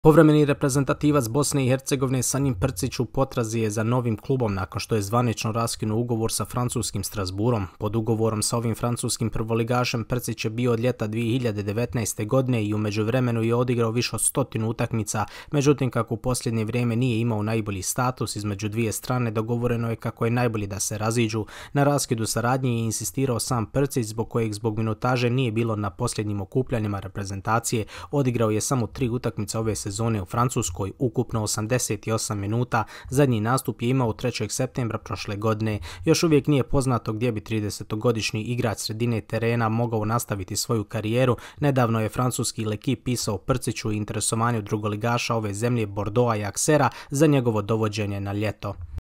Povremeni reprezentativac Bosne i Hercegovine Sanjin Prcić u potrazi je za novim klubom nakon što je zvanično raskinuo ugovor sa francuskim Strasbourgom. Pod ugovorom sa ovim francuskim prvoligašem Prcić je bio od ljeta 2019. godine i u međuvremenu je odigrao više od 100 utakmica, međutim kako u posljednje vrijeme nije imao najbolji status između dvije strane, dogovoreno je kako je najbolje da se raziđu. Na raskidu saradnje je insistirao sam Prcić, zbog minutaže nije bilo na posljednjim okupljanjima reprezentacije. Odigrao je samo 3 utakmice ove sezone u Francuskoj, ukupno 88 minuta. Zadnji nastup je imao 3. septembra prošle godine. Još uvijek nije poznato gdje bi 30-godišnji igrač sredine terena mogao nastaviti svoju karijeru. Nedavno je francuski L'Equipe pisao Prciću i interesovanju drugoligaša ove zemlje Bordeauxa i Auxerra za njegovo dovođenje na ljeto.